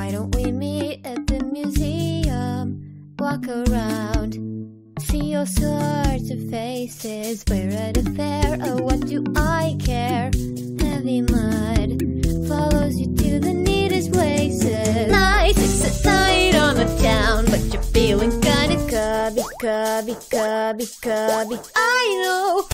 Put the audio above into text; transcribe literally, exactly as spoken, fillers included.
Why don't we meet at the museum? Walk around, see all sorts of faces. We're at a fair, oh what do I care? Heavy mud follows you to the neatest places. Nice, it's a night on the town, but you're feeling kinda cubby, cubby, cubby, cubby. I know.